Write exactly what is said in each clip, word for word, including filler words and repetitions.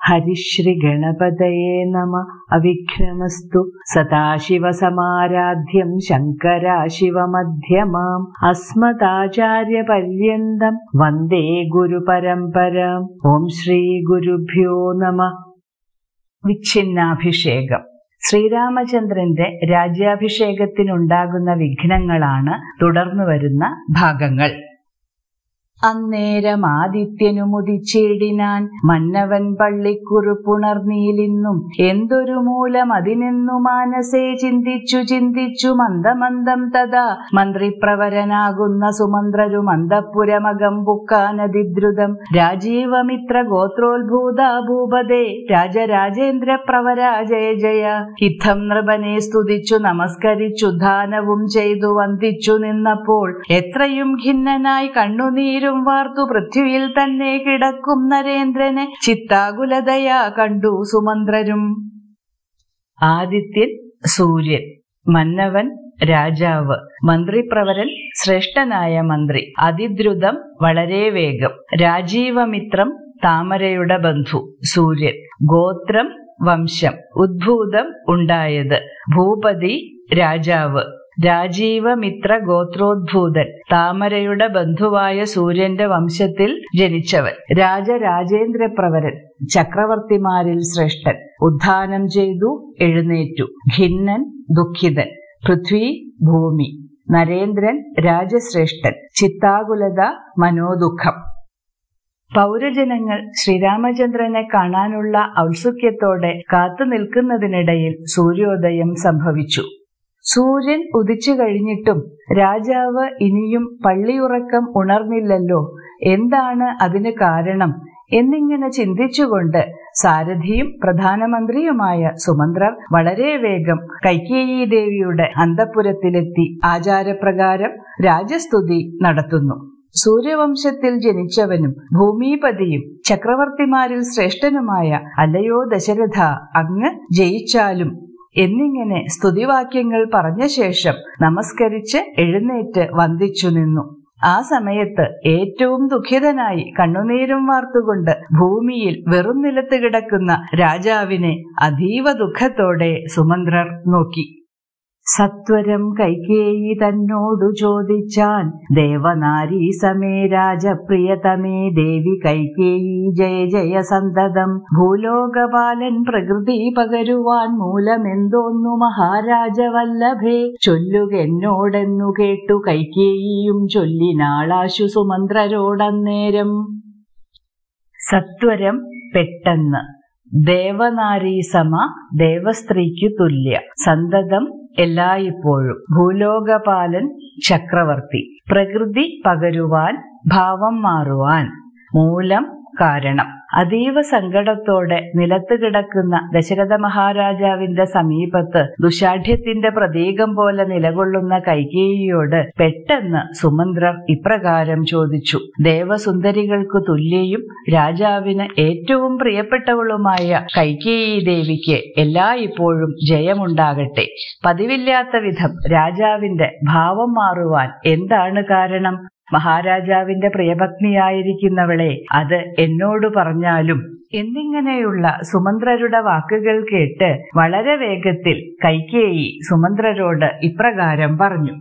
ഹരിശ്രീ ഗണപതയേ നമ. അവിഘ്നമസ്തു. സദാശിവസമാരാധ്യം ശങ്കരാശിവമധ്യമാം അസ്മദാചാര്യപര്യന്തം വന്ദേ ഗുരുപരമ്പരാം. ഓം ശ്രീ ഗുരുഭ്യോ നമ. വിച്ഛിന്നാഭിഷേകം. ശ്രീരാമചന്ദ്രന്റെ രാജ്യാഭിഷേകത്തിനുണ്ടാകുന്ന വിഘ്നങ്ങളാണ് തുടർന്നു വരുന്ന ഭാഗങ്ങൾ. അന്നേരം ആദിത്യനു മുദിച്ചിടിനാൻ മന്നവൻ പള്ളിക്കുറുപ്പുണർന്നീലിന്നും എന്തൊരു മൂലം അതിനെന്നു മാനസേ ചിന്തിച്ചു ചിന്തിച്ചു മന്ദമന്ദം തഥാ മന്ത്രിപ്രവരനാകുന്ന സുമന്ത്രരു മന്ദപുരമകം ബുക്കാനതിദ്രുതം രാജീവമിത്ര ഗോത്രോത്ഭൂത ഭൂപതേ രാജരാജേന്ദ്ര പ്രവര ജയ ജയ. ഇത്തം നൃപനെ സ്തുതിച്ചു നമസ്കരിച്ചു ദാനവും ചെയ്തു വന്ദിച്ചു നിന്നപ്പോൾ എത്രയും ഖിന്നനായി കണ്ണുനീരു വാർത്തു പൃഥ്വിയിൽ തന്നെ കിടക്കും നരേന്ദ്രനെ ചിത്താകുലതയാ കണ്ടു സുമന്ത്രരും. ആദിത്യൻ സൂര്യൻ, മന്നവൻ രാജാവ്, മന്ത്രിപ്രവരൻ ശ്രേഷ്ഠനായ മന്ത്രി, അതിദ്രുതം വളരെ വേഗം, രാജീവമിത്രം താമരയുടെ ബന്ധു സൂര്യൻ, ഗോത്രം വംശം, ഉദ്ഭൂതം ഉണ്ടായത്, ഭൂപതി രാജാവ്, രാജീവമിത്ര ഗോത്രോദ്ഭൂതൻ താമരയുടെ ബന്ധുവായ സൂര്യന്റെ വംശത്തിൽ ജനിച്ചവൻ, രാജരാജേന്ദ്രപ്രവരൻ ചക്രവർത്തിമാരിൽ ശ്രേഷ്ഠൻ, ഉദ്ധാനം ചെയ്തു എഴുന്നേറ്റു, ഖിന്നൻ ദുഃഖിതൻ, പൃഥ്വി ഭൂമി, നരേന്ദ്രൻ രാജശ്രേഷ്ഠൻ, ചിത്താകുലത മനോദുഃഖം. പൗരജനങ്ങൾ ശ്രീരാമചന്ദ്രനെ കാണാനുള്ള ഔത്സുക്യത്തോടെ കാത്തു നിൽക്കുന്നതിനിടയിൽ സൂര്യോദയം സംഭവിച്ചു. സൂര്യൻ ഉദിച്ചു കഴിഞ്ഞിട്ടും രാജാവ് ഇനിയും പള്ളിയുറക്കം ഉണർന്നില്ലല്ലോ, എന്താണ് അതിന് കാരണം എന്നിങ്ങനെ ചിന്തിച്ചുകൊണ്ട് സാരഥിയും പ്രധാനമന്ത്രിയുമായ സുമന്ത്രർ വളരെ വേഗം കൈകേയി ദേവിയുടെ അന്തഃപുരത്തിലെത്തി ആചാരപ്രകാരം രാജസ്തുതി നടത്തുന്നു. സൂര്യവംശത്തിൽ ജനിച്ചവനും ഭൂമിപതിയും ചക്രവർത്തിമാരിൽ ശ്രേഷ്ഠനുമായ അല്ലയോ ദശരഥ, അങ്ങ് ജയിച്ചാലും എന്നിങ്ങനെ സ്തുതിവാക്യങ്ങൾ പറഞ്ഞ ശേഷം നമസ്കരിച്ച് എഴുന്നേറ്റ് വന്ദിച്ചു നിന്നു. ആ സമയത്ത് ഏറ്റവും ദുഃഖിതനായി കണ്ണുനീരും വാർത്തുകൊണ്ട് ഭൂമിയിൽ വെറും നിലത്ത് കിടക്കുന്ന രാജാവിനെ അതീവ ദുഃഖത്തോടെ സുമന്ത്രർ നോക്കി. സത്വരം കൈകേയി തന്നോടു ചോദിച്ചാൻ, ദേവനാരീ സമേ രാജപ്രിയതമേ ദേവി കൈകേയി ജയ ജയ സന്തതം. ഭൂലോകപാലൻ പ്രകൃതി പകരുവാൻ മൂലമെന്തോന്നു മഹാരാജവല്ലഭേ, ചൊല്ലുക എന്നോടെന്നു കേട്ടു കൈകേയിയും ചൊല്ലിനാളാശു സുമന്ത്രരോടന്നേരം. സത്വരം പെട്ടെന്ന്, ദേവനാരീ സമ ദേവസ്ത്രീക്കു തുല്യ, സന്തതം എല്ലായ്പ്പോഴും, ഭൂലോകപാലൻ ചക്രവർത്തി, പ്രകൃതി പകരുവാൻ ഭാവം മാറുവാൻ, മൂലം കാരണം. അതീവ സങ്കടത്തോടെ നിലത്ത് കിടക്കുന്ന ദശരഥ മഹാരാജാവിന്റെ സമീപത്ത് ദുശാഠ്യത്തിന്റെ പ്രതീകം പോലെ നിലകൊള്ളുന്ന കൈകേയിയോട് പെട്ടെന്ന് സുമന്ത്രർ ഇപ്രകാരം ചോദിച്ചു. ദേവസുന്ദരികൾക്കു തുല്യയും രാജാവിന് ഏറ്റവും പ്രിയപ്പെട്ടവളുമായ കൈകേയി ദേവിക്ക് എല്ലായ്പ്പോഴും ജയമുണ്ടാകട്ടെ. പതിവില്ലാത്ത വിധം രാജാവിന്റെ ഭാവം മാറുവാൻ എന്താണ് കാരണം? മഹാരാജാവിന്റെ പ്രിയപത്നിയായിരിക്കുന്നവളെ അത് എന്നോട് പറഞ്ഞാലും എന്നിങ്ങനെയുള്ള സുമന്ത്രരുടെ വാക്കുകൾ കേട്ട് വളരെ വേഗത്തിൽ കൈകേയി സുമന്ത്രരോട് ഇപ്രകാരം പറഞ്ഞു.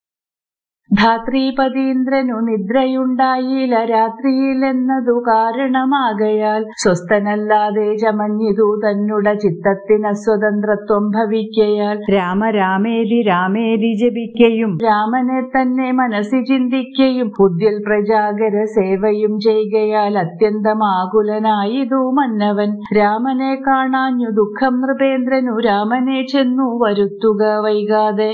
ധാത്രീപതീന്ദ്രനു നിദ്രയുണ്ടായില്ല രാത്രിയിലെന്നതു കാരണമാകയാൽ സ്വസ്ഥനല്ലാതെ ചമഞ്ഞിതു തന്നുട ചിത്തത്തിന് സ്വതന്ത്രത്വം ഭവിക്കയാൽ രാമരാമേരി രാമേരി ജപിക്കയും രാമനെ തന്നെ മനസ്സി ചിന്തിക്കയും ബുദ്ധിൽ പ്രജാഗര സേവയും ചെയ്യുകയാൽ അത്യന്തമാകുലനായിതു മന്നവൻ. രാമനെ കാണാഞ്ഞു ദുഃഖം നൃപേന്ദ്രനു രാമനെ ചെന്നു വരുത്തുക വൈകാതെ.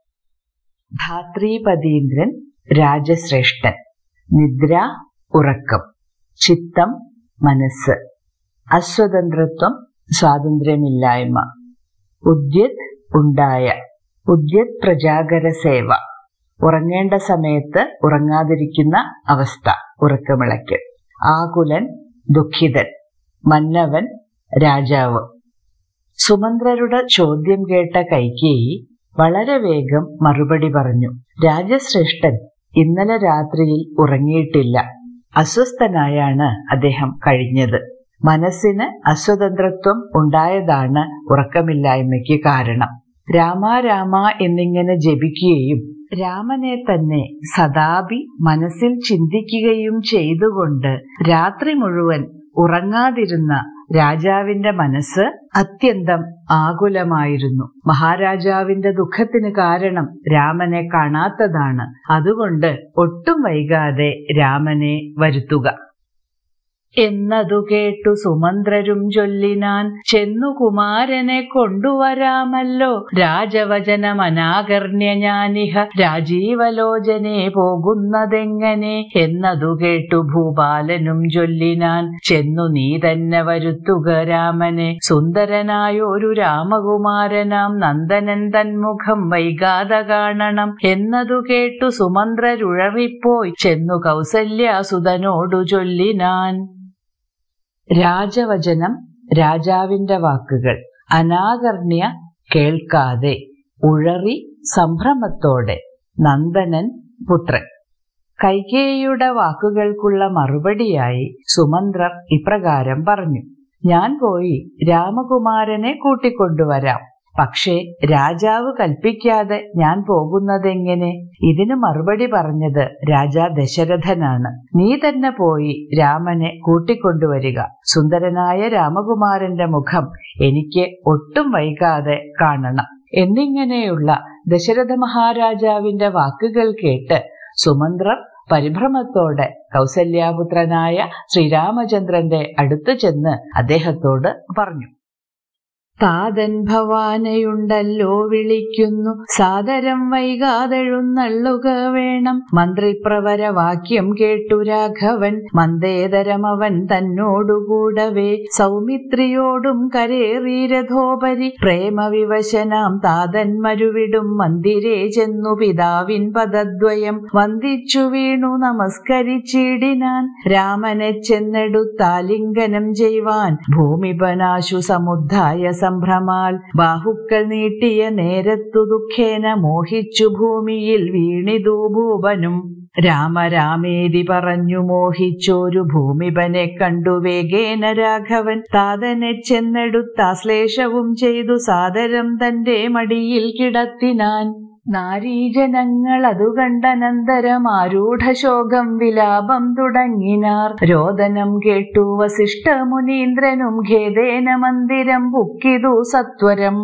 ധാത്രീപതീന്ദ്രൻ രാജശ്രേഷ്ഠൻ, നിദ്ര ഉറക്കം, ചിത്തം മനസ്സ്, അസ്വതന്ത്രത്വം സ്വാതന്ത്ര്യമില്ലായ്മ, ഉദ്യത് ഉണ്ടായ, ഉദ്യത് പ്രജാഗര സേവ ഉറങ്ങേണ്ട സമയത്ത് ഉറങ്ങാതിരിക്കുന്ന അവസ്ഥ, ഉറക്കമിളയ്ക്കൽ, ആകുലൻ ദുഃഖിതൻ, മന്നവൻ രാജാവ്. സുമന്ത്രരുടെ ചോദ്യം കേട്ട കൈകേയി വളരെ വേഗം മറുപടി പറഞ്ഞു. രാജശ്രേഷ്ഠൻ ഇന്നലെ രാത്രിയിൽ ഉറങ്ങിയിട്ടില്ല. അസ്വസ്ഥനായാണ് അദ്ദേഹം കഴിഞ്ഞത്. മനസ്സിന് അസ്വതന്ത്രത്വം ഉണ്ടായതാണ് ഉറക്കമില്ലായ്മയ്ക്ക് കാരണം. രാമ രാമ എന്നിങ്ങനെ ജപിക്കുകയും രാമനെ തന്നെ സദാപി മനസ്സിൽ ചിന്തിക്കുകയും ചെയ്തുകൊണ്ട് രാത്രി മുഴുവൻ ഉറങ്ങാതിരുന്ന രാജാവിന്റെ മനസ്സ് അത്യന്തം ആകുലമായിരുന്നു. മഹാരാജാവിന്റെ ദുഃഖത്തിന് കാരണം രാമനെ കാണാത്തതാണ്. അതുകൊണ്ട് ഒട്ടും വൈകാതെ രാമനെ വരുത്തുക എന്നതു കേട്ടു സുമന്ത്രരും ചൊല്ലിനാൻ, ചെന്നു കുമാരനെ കൊണ്ടുവരാമല്ലോ. രാജവചനമനാകർണ്യ ഞാനിഹ രാജീവലോചനെ പോകുന്നതെങ്ങനെ എന്നതു കേട്ടു ഭൂപാലനും ചൊല്ലിനാൻ, ചെന്നു നീ തന്നെ വരുത്തുക രാമനെ. സുന്ദരനായൊരു രാമകുമാരനാം നന്ദനൻ തന്മുഖം വൈകാതെ കാണണം എന്നതു കേട്ടു സുമന്ത്രരുഴറിപ്പോയി ചെന്നു കൗസല്യാസുതനോടു ചൊല്ലിനാൻ. രാജവചനം രാജാവിന്റെ വാക്കുകൾ അനാകർണ്യ കേൾക്കാതെ ഉഴറി സംഭ്രമത്തോടെ നന്ദനൻ പുത്രൻ. കൈകേയിയുടെ വാക്കുകൾക്കുള്ള മറുപടിയായി സുമന്ത്രർ ഇപ്രകാരം പറഞ്ഞു, ഞാൻ പോയി രാമകുമാരനെ കൂട്ടിക്കൊണ്ടുവരാം. പക്ഷേ രാജാവ് കൽപ്പിക്കാതെ ഞാൻ പോകുന്നതെങ്ങനെ? ഇതിന് മറുപടി പറഞ്ഞത് രാജാ ദശരഥനാണ്. നീ തന്നെ പോയി രാമനെ കൂട്ടിക്കൊണ്ടുവരിക. സുന്ദരനായ രാമകുമാരന്റെ മുഖം എനിക്ക് ഒട്ടും വൈകാതെ കാണണം എന്നിങ്ങനെയുള്ള ദശരഥ മഹാരാജാവിന്റെ വാക്കുകൾ കേട്ട് സുമന്ത്രർ പരിഭ്രമത്തോടെ കൗസല്യാപുത്രനായ ശ്രീരാമചന്ദ്രന്റെ അടുത്ത് ചെന്ന് അദ്ദേഹത്തോട് പറഞ്ഞു, താതൻ ഭവാനെയുണ്ടല്ലോ വിളിക്കുന്നു, സാദരം വൈകാതെഴുന്നള്ളുക വേണം. മന്ത്രിപ്രവര വാക്യം കേട്ടു രാഘവൻ മന്ദേതരമവൻ തന്നോടുകൂടവേ സൗമിത്രിയോടും കരേറി രഥോപരി പ്രേമവിവശനാം താതൻ മരുവിടും മന്ദിരേ ചെന്നു പിതാവിൻ പദദ്വയം വന്ദിച്ചു വീണു നമസ്കരിച്ചിടിനാൻ. രാമനെ ചെന്നെടുത്താലിംഗനം ചെയ്യുവാൻ ഭൂമിപനാശു സമുദ്ധായ സംഭ്രമാൽ ബാഹുക്കൾ നീട്ടിയ നേരത്തു ദുഃഖേന മോഹിച്ചു ഭൂമിയിൽ വീണിതു ഭൂപനും. രാമരാമേതി പറഞ്ഞു മോഹിച്ചോരു ഭൂമിപനെ കണ്ടു വേഗേന രാഘവൻ താതനെ ചെന്നെടുത്താശ്ലേഷവും ചെയ്തു സാദരം തന്റെ മടിയിൽ കിടത്തിനാൻ. നാരീജനങ്ങൾ അതു കണ്ടനന്തരം ആരൂഢശോകം വിലാപം തുടങ്ങിനാർ. രോദനം കേട്ടു വസിഷ്ഠ മുനീന്ദ്രനും ഖേദേന മന്ദിരം പുക്കിതു സത്വരം.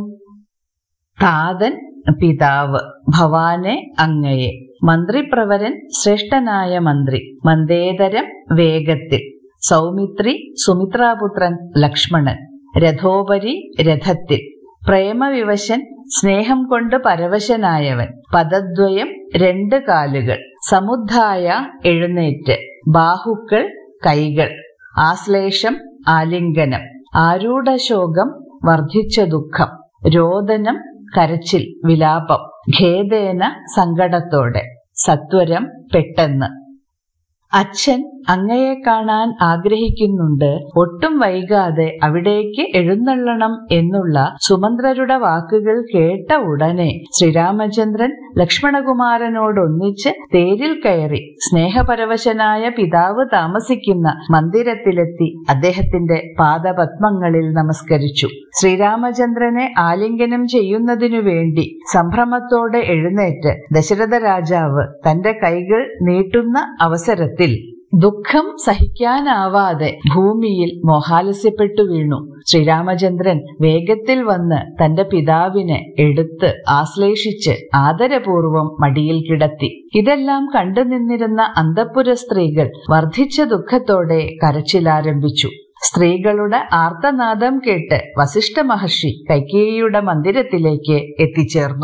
താതൻ പിതാവ്, ഭവാനെ അങ്ങയെ, മന്ത്രിപ്രവരൻ ശ്രേഷ്ഠനായ മന്ത്രി, മന്ദേതരം വേഗത്തിൽ, സൗമിത്രി സുമിത്രാപുത്രൻ ലക്ഷ്മണൻ, രഥോപരി രഥത്തിൽ, പ്രേമവിവശൻ സ്നേഹം കൊണ്ട് പരവശനായവൻ, പദദ്വയം രണ്ട് കാലുകൾ, സമുദ്ധായ എഴുന്നേറ്റ്, ബാഹുക്കൾ കൈകൾ, ആശ്ലേഷം ആലിംഗനം, ആരൂഢശോകം വർദ്ധിച്ച ദുഃഖം, രോദനം കരച്ചിൽ വിലാപം, ഖേദേന സങ്കടത്തോടെ, സത്വരം പെട്ടെന്ന്. അച്ഛൻ അങ്ങയെ കാണാൻ ആഗ്രഹിക്കുന്നുണ്ട്, ഒട്ടും വൈകാതെ അവിടേക്ക് എഴുന്നള്ളണം എന്നുള്ള സുമന്ത്രരുടെ വാക്കുകൾ കേട്ട ഉടനെ ശ്രീരാമചന്ദ്രൻ ലക്ഷ്മണകുമാരനോടൊന്നിച്ച് തേരിൽ കയറി സ്നേഹപരവശനായ പിതാവ് താമസിക്കുന്ന മന്ദിരത്തിലെത്തി അദ്ദേഹത്തിന്റെ പാദപത്മങ്ങളിൽ നമസ്കരിച്ചു. ശ്രീരാമചന്ദ്രനെ ആലിംഗനം ചെയ്യുന്നതിനു വേണ്ടി സംഭ്രമത്തോടെ എഴുന്നേറ്റ് ദശരഥ രാജാവ് തന്റെ കൈകൾ നീട്ടുന്ന അവസരത്തിൽ ദുഃഖം സഹിക്കാനാവാതെ ഭൂമിയിൽ മോഹാലസ്യപ്പെട്ടു വീണു. ശ്രീരാമചന്ദ്രൻ വേഗത്തിൽ വന്ന് തന്റെ പിതാവിനെ എടുത്ത് ആശ്ലേഷിച്ച് ആദരപൂർവം മടിയിൽ കിടത്തി. ഇതെല്ലാം കണ്ടു നിന്നിരുന്ന അന്തഃപുര സ്ത്രീകൾ വർദ്ധിച്ച ദുഃഖത്തോടെ കരച്ചിലാരംഭിച്ചു. സ്ത്രീകളുടെ ആർത്തനാദം കേട്ട് വസിഷ്ഠ മഹർഷി കൈകേയിയുടെ മന്ദിരത്തിലേക്ക് എത്തിച്ചേർന്നു.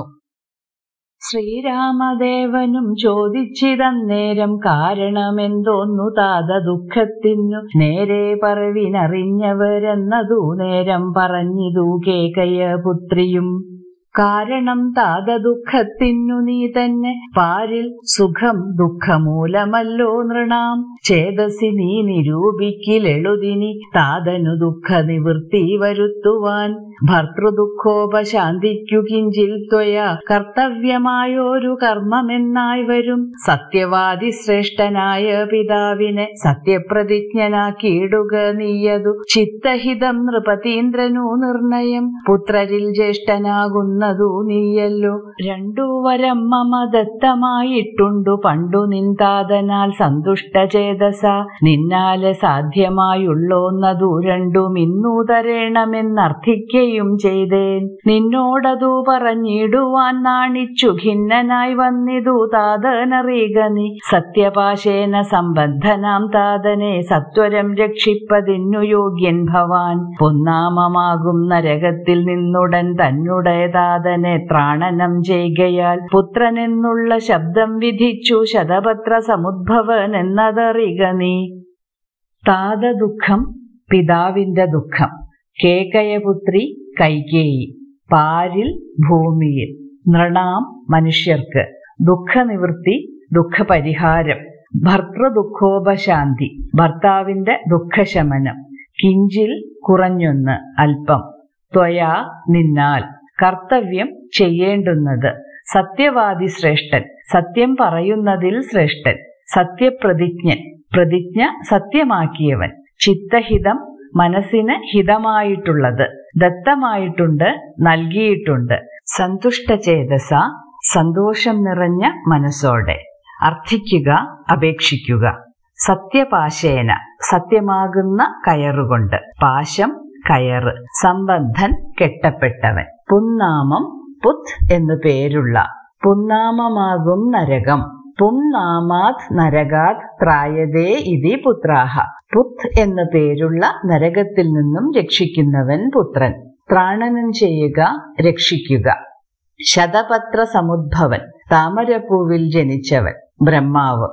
ശ്രീരാമദേവനും ചോദിച്ചിതന്നേരം കാരണമെന്തോന്നു താത ദുഃഖത്തിനു, നേരെ പറവിനറിഞ്ഞവരെന്നതു നേരം പറഞ്ഞിതു കേകയ പുത്രിയും. കാരണം താത ദുഃഖത്തിനു നീ തന്നെ പാരിൽ സുഖം ദുഃഖമൂലമല്ലോ നൃണാം ചേതസി നീ നിരൂപിക്കിലെളുതിനി താതനു ദുഃഖ നിവൃത്തി വരുത്തുവാൻ ഭർതൃദുഃഖോപശാന്തിക്കു കിഞ്ചിൽ ത്വയാ കർത്തവ്യമായൊരു കർമ്മമെന്നായി വരും. സത്യവാദി ശ്രേഷ്ഠനായ പിതാവിനെ സത്യപ്രതിജ്ഞനാക്കിയിടുക നീയതു ചിത്തഹിതം നൃപതീന്ദ്രനു നിർണയം പുത്രരിൽ ജ്യേഷ്ഠനാകുന്നതു നീയല്ലോ. രണ്ടു വരം മമ ദത്തമായിട്ടുണ്ടു പണ്ടു നിന്താതനാൽ സന്തുഷ്ടചേതസ നിന്നാലെ സാധ്യമായുള്ളോന്നതു രണ്ടും ഇന്നു തരേണമെന്നർത്ഥിക്കയും ചെയ്തേൻ. നിന്നോടതു പറഞ്ഞിടുവാൻ നാണിച്ചു ഖിന്നനായി വന്നിതു താതനറിയുക നീ. സത്യപാശേന സംബന്ധനാം താതനെ സത്വരം രക്ഷിപ്പതിന്നു യോഗ്യൻ ഭവാൻ. പൊന്നാമമാകും നരകത്തിൽ നിന്നുടൻ തന്നുടേ താതനെ ത്രാണനം ചെയ്യുകയാൽ പുത്രനെന്നുള്ള ശബ്ദം വിധിച്ചു ശതപത്ര സമുദ്ഭവൻ എന്നതറിയുക നീ. താതദുഃഖം പിതാവിന്റെ ദുഃഖം. കേകയപുത്രി കൈകേയി. പാരിൽ ഭൂമിയിൽ. നൃണാം മനുഷ്യർക്ക്. ദുഃഖനിവൃത്തി ദുഃഖപരിഹാരം. ഭർതൃദുഃഖോപശാന്തി ഭർത്താവിന്റെ ദുഃഖശമനം. കിഞ്ചിൽ കുറഞ്ഞൊന്ന് അല്പം. ത്വയാ നിന്നാൽ. കർത്തവ്യം ചെയ്യേണ്ടുന്നത്. സത്യവാദി ശ്രേഷ്ഠൻ സത്യം പറയുന്നതിൽ ശ്രേഷ്ഠൻ. സത്യപ്രതിജ്ഞൻ പ്രതിജ്ഞ സത്യമാക്കിയവൻ. ചിത്തഹിതം മനസ്സിന് ഹിതമായിട്ടുള്ളത്. ദത്തമായിട്ടുണ്ട് നൽകിയിട്ടുണ്ട്. സന്തുഷ്ടചേതസ സന്തോഷം നിറഞ്ഞ മനസ്സോടെ. അർത്ഥിക്കുക അപേക്ഷിക്കുക. സത്യപാശേന സത്യമാകുന്ന കയറുകൊണ്ട്. പാശം കയറ്. സംബന്ധൻ കെട്ടപ്പെട്ടവൻ. പുന്നാമം പുത് എന്നു പേരുള്ള. പുന്നാമമാകും നരകം. പുംനാമാത് നരകാത് ത്രായതേ ഇതി പുത്രാഹ. പുത് എന്നു പേരുള്ള നരകത്തിൽ നിന്നും രക്ഷിക്കുന്നവൻ പുത്രൻ. ത്രാണനം ചെയ്യുക രക്ഷിക്കുക. ശതപത്ര സമുദ്ഭവൻ താമരപ്പൂവിൽ ജനിച്ചവൻ ബ്രഹ്മാവ്.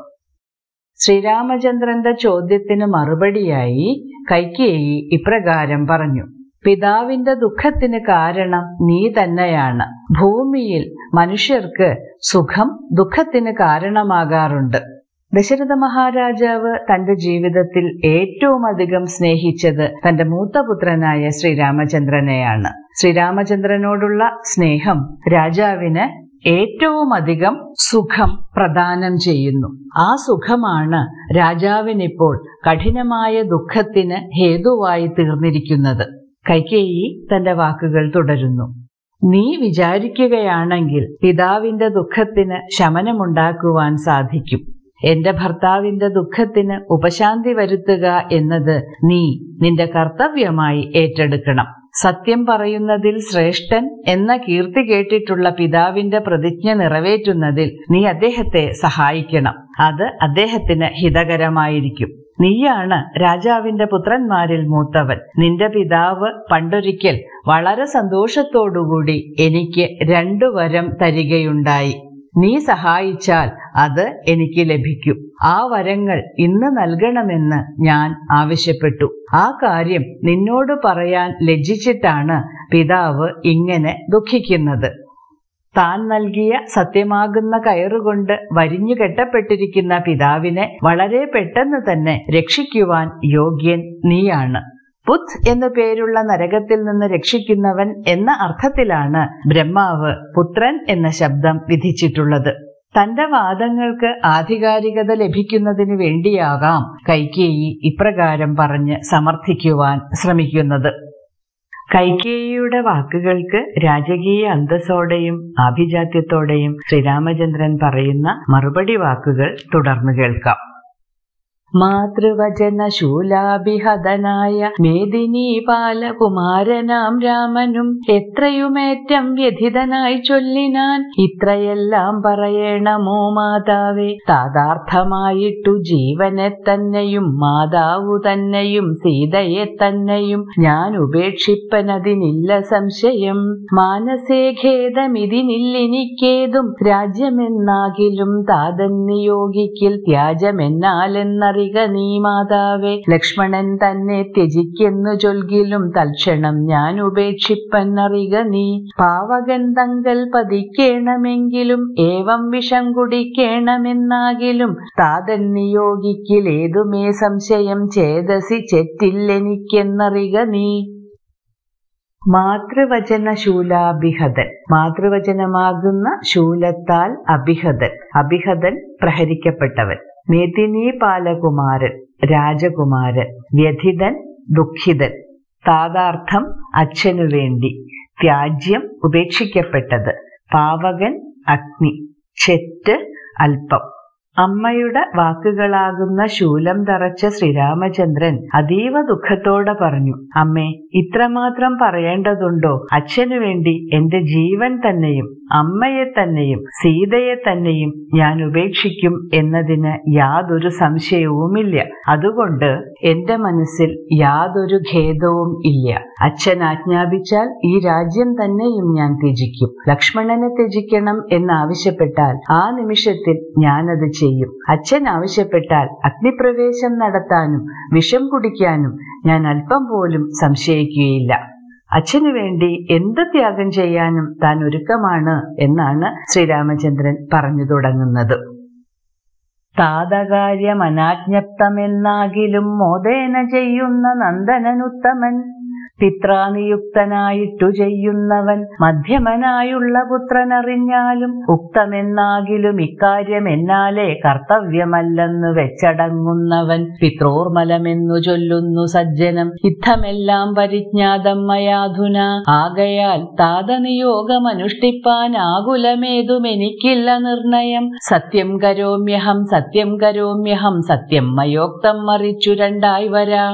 ശ്രീരാമചന്ദ്രന്റെ ചോദ്യത്തിന് മറുപടിയായി കൈകേയി ഇപ്രകാരം പറഞ്ഞു. പിതാവിന്റെ ദുഃഖത്തിന് കാരണം നീ തന്നെയാണ്. ഭൂമിയിൽ മനുഷ്യർക്ക് സുഖം ദുഃഖത്തിന് കാരണമാകാറുണ്ട്. ദശരഥ മഹാരാജാവ് തന്റെ ജീവിതത്തിൽ ഏറ്റവും അധികം സ്നേഹിച്ചത് തന്റെ മൂത്തപുത്രനായ ശ്രീരാമചന്ദ്രനെയാണ്. ശ്രീരാമചന്ദ്രനോടുള്ള സ്നേഹം രാജാവിന് ഏറ്റവും അധികം സുഖം പ്രദാനം ചെയ്യുന്നു. ആ സുഖമാണ് രാജാവിനിപ്പോൾ കഠിനമായ ദുഃഖത്തിന് ഹേതുവായി തീർന്നിരിക്കുന്നത്. കൈകേയി തന്റെ വാക്കുകൾ തുടരുന്നു. നീ വിചാരിക്കുകയാണെങ്കിൽ പിതാവിന്റെ ദുഃഖത്തിന് ശമനമുണ്ടാക്കുവാൻ സാധിക്കും. എന്റെ ഭർത്താവിന്റെ ദുഃഖത്തിന് ഉപശാന്തി വരുത്തുക എന്നത് നീ നിന്റെ കർത്തവ്യമായി ഏറ്റെടുക്കണം. സത്യം പറയുന്നതിൽ ശ്രേഷ്ഠൻ എന്ന കീർത്തി കേട്ടിട്ടുള്ള പിതാവിന്റെ പ്രതിജ്ഞ നിറവേറ്റുന്നതിൽ നീ അദ്ദേഹത്തെ സഹായിക്കണം. അത് അദ്ദേഹത്തിന് ഹിതകരമായിരിക്കും. നീയാണ് രാജാവിന്റെ പുത്രന്മാരിൽ മൂത്തവൻ. നിന്റെ പിതാവ് പണ്ടൊരിക്കൽ വളരെ സന്തോഷത്തോടുകൂടി എനിക്ക് രണ്ടു വരം തരികയുണ്ടായി. നീ സഹായിച്ചാൽ അത് എനിക്ക് ലഭിക്കും. ആ വരങ്ങൾ ഇന്ന് നൽകണമെന്ന് ഞാൻ ആവശ്യപ്പെട്ടു. ആ കാര്യം നിന്നോട് പറയാൻ ലജ്ജിച്ചിട്ടാണ് പിതാവ് ഇങ്ങനെ ദുഃഖിക്കുന്നത്. താൻ നൽകിയ സത്യമാകുന്ന കയറുകൊണ്ട് വരിഞ്ഞു കെട്ടപ്പെട്ടിരിക്കുന്ന പിതാവിനെ വളരെ പെട്ടെന്ന് തന്നെ രക്ഷിക്കുവാൻ യോഗ്യൻ നീയാണ്. പുത് എന്നു പേരുള്ള നരകത്തിൽ നിന്ന് രക്ഷിക്കുന്നവൻ എന്ന അർത്ഥത്തിലാണ് ബ്രഹ്മാവ് പുത്രൻ എന്ന ശബ്ദം വിധിച്ചിട്ടുള്ളത്. തന്റെ വാദങ്ങൾക്ക് ആധികാരികത ലഭിക്കുന്നതിന് വേണ്ടിയാകാം കൈകേയി ഇപ്രകാരം പറഞ്ഞ് സമർത്ഥിക്കുവാൻ ശ്രമിക്കുന്നത്. കൈകേയിയുടെ വാക്കുകൾക്ക് രാജകീയ അന്തസ്സോടെയും ആഭിജാത്യത്തോടെയും ശ്രീരാമചന്ദ്രൻ പറയുന്ന മറുപടി വാക്കുകൾ തുടർന്നു കേൾക്കാം. മാതൃവചന ശൂലാഭിഹതനായ മേദിനി പാലകുമാരനാം രാമനും എത്രയുമേറ്റം വ്യഥിതനായി ചൊല്ലിനാൻ, ഇത്രയെല്ലാം പറയണമോ മാതാവേ? താതാർത്ഥമായിട്ടു ജീവനെ തന്നെയും മാതാവു തന്നെയും സീതയെ തന്നെയും ഞാൻ ഉപേക്ഷിപ്പനതിനില്ല സംശയം. മാനസേ ഖേദമിതിനില്ലെനിക്കേതും രാജ്യമെന്നാകിലും താതൻ നിയോഗിക്കിൽ ത്യാജമെന്നാലെന്നറി എന്നറിക നീ മാതാവേ. ലക്ഷ്മണൻ തന്നെ ത്യജിക്കെന്നു ചൊൽകിലും തൽക്ഷണം ഞാൻ ഉപേക്ഷിപ്പന്നറിക നീ. പാവകൻ തങ്കൽ പതിക്കേണമെങ്കിലും ഏവം വിഷം കുടിക്കേണമെന്നാകിലും താതൻ നിയോഗിക്കിലേതുമേ സംശയം ചേതസി ചെറ്റില്ലെനിക്കെന്നറിക നീ. മാതൃവചന ശൂലാഭിഹതൻ. മാതൃവചനമാകുന്ന ശൂലത്താൽ അഭിഹതൻ. അഭിഹതൻ പ്രഹരിക്കപ്പെട്ടവൻ. മേദിനി പാലകുമാരൻ രാജകുമാരൻ. വ്യഥിതൻ ദുഃഖിതൻ. താതാർത്ഥം അച്ഛനു വേണ്ടി. ത്യാജ്യം ഉപേക്ഷിക്കപ്പെട്ടത്. പാവകൻ അഗ്നി. ചെറ്റ് അല്പം. അമ്മയുടെ വാക്കുകളാകുന്ന ശൂലം തറച്ച ശ്രീരാമചന്ദ്രൻ അതീവ ദുഃഖത്തോടെ പറഞ്ഞു, അമ്മേ, ഇത്രമാത്രം പറയേണ്ടതുണ്ടോ? അച്ഛനു വേണ്ടി എന്റെ ജീവൻ തന്നെയും അമ്മയെ തന്നെയും സീതയെ തന്നെയും ഞാൻ ഉപേക്ഷിക്കും എന്നതിന് യാതൊരു സംശയവുമില്ല. അതുകൊണ്ട് എന്റെ മനസ്സിൽ യാതൊരു ഖേദവും ഇല്ല. അച്ഛൻ ആജ്ഞാപിച്ചാൽ ഈ രാജ്യം തന്നെയും ഞാൻ ത്യജിക്കും. ലക്ഷ്മണനെ ത്യജിക്കണം എന്നാവശ്യപ്പെട്ടാൽ ആ നിമിഷത്തിൽ ഞാനത് ചെയ്യും. അച്ഛൻ ആവശ്യപ്പെട്ടാൽ അഗ്നിപ്രവേശം നടത്താനും വിഷം കുടിക്കാനും ഞാൻ അല്പം പോലും സംശയിക്കുകയില്ല. അച്ഛനു വേണ്ടി എന്ത് ത്യാഗം ചെയ്യാനും താൻ ഒരുക്കമാണ് എന്നാണ് ശ്രീരാമചന്ദ്രൻ പറഞ്ഞു തുടങ്ങുന്നത്. താതകാര്യം അനാജ്ഞപ്തമെന്നാകിലും മോദേന ചെയ്യുന്ന നന്ദനനുത്തമൻ. പിത്രാനിയുക്തനായിട്ടു ചെയ്യുന്നവൻ മധ്യമനായുള്ള പുത്രനറിഞ്ഞാലും ഉക്തമെന്നാകിലും ഇക്കാര്യം എന്നാലേ കർത്തവ്യമല്ലെന്നു വെച്ചടങ്ങുന്നവൻ. പിത്രോർമലമെന്നു ചൊല്ലുന്നു സജ്ജനം യുദ്ധമെല്ലാം പരിജ്ഞാതം മയാധുന. ആകയാൽ താതനിയോഗമനുഷ്ഠിപ്പാൻ ആകുലമേതുമെനിക്കില്ല നിർണയം. സത്യം കരോമ്യഹം സത്യം കരോമ്യഹം സത്യം മയോക്തം മറിച്ചു രണ്ടായി വരാ.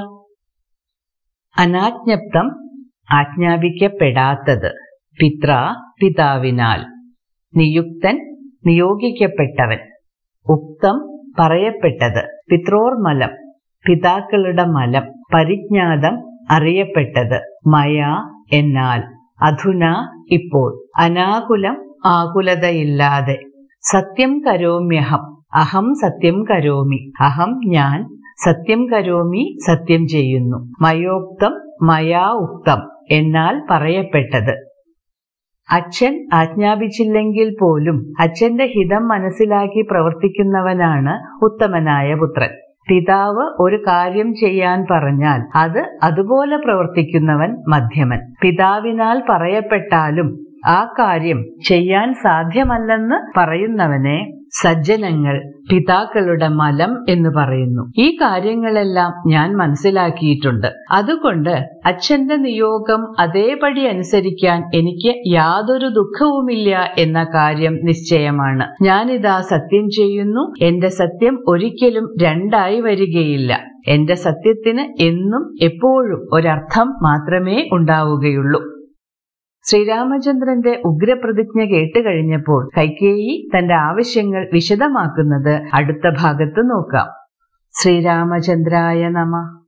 അനാജ്ഞപ്തം ആജ്ഞാപിക്കപ്പെടാത്തത്. പിത്ര പിതാവിനാൽ. നിയുക്തൻ നിയോഗിക്കപ്പെട്ടവൻ. ഉക്തം പറയപ്പെട്ടത്. പിത്രോർമലം പിതാക്കളുടെ മലം. പരിജ്ഞാതം അറിയപ്പെട്ടത്. മയാ എന്നാൽ. അധുന ഇപ്പോൾ. അനാകുലം ആകുലതയില്ലാതെ. സത്യം കരോമ്യഹം അഹം സത്യം കരോമി. അഹം ഞാൻ. സത്യം കരോമി സത്യം ചെയ്യുന്നു. മയോക്തം മയാ ഉക്തം എന്നാൽ പറയപ്പെട്ടത്. അച്ഛൻ ആജ്ഞാപിച്ചില്ലെങ്കിൽ പോലും അച്ഛന്റെ ഹിതം മനസ്സിലാക്കി പ്രവർത്തിക്കുന്നവനാണ് ഉത്തമനായ പുത്രൻ. പിതാവ് ഒരു കാര്യം ചെയ്യാൻ പറഞ്ഞാൽ അത് അതുപോലെ പ്രവർത്തിക്കുന്നവൻ മധ്യമൻ. പിതാവിനാൽ പറയപ്പെട്ടാലും ആ കാര്യം ചെയ്യാൻ സാധ്യമല്ലെന്ന് പറയുന്നവനെ സജ്ജനങ്ങൾ പിതാക്കളുടെ മലം എന്ന് പറയുന്നു. ഈ കാര്യങ്ങളെല്ലാം ഞാൻ മനസ്സിലാക്കിയിട്ടുണ്ട്. അതുകൊണ്ട് അച്ഛന്റെ നിയോഗം അതേപടി അനുസരിക്കാൻ എനിക്ക് യാതൊരു ദുഃഖവുമില്ല എന്ന കാര്യം നിശ്ചയമാണ്. ഞാനിതാ സത്യം ചെയ്യുന്നു. എന്റെ സത്യം ഒരിക്കലും രണ്ടായി വരികയില്ല. എന്റെ സത്യത്തിന് എന്നും എപ്പോഴും ഒരർത്ഥം മാത്രമേ ഉണ്ടാവുകയുള്ളൂ. ശ്രീരാമചന്ദ്രന്റെ ഉഗ്രപ്രതിജ്ഞ കേട്ടുകഴിഞ്ഞപ്പോൾ കൈകേയി തന്റെ ആവശ്യങ്ങൾ വിശദമാക്കുന്നത് അടുത്ത ഭാഗത്ത് നോക്കാം. ശ്രീരാമചന്ദ്രായ നമഃ.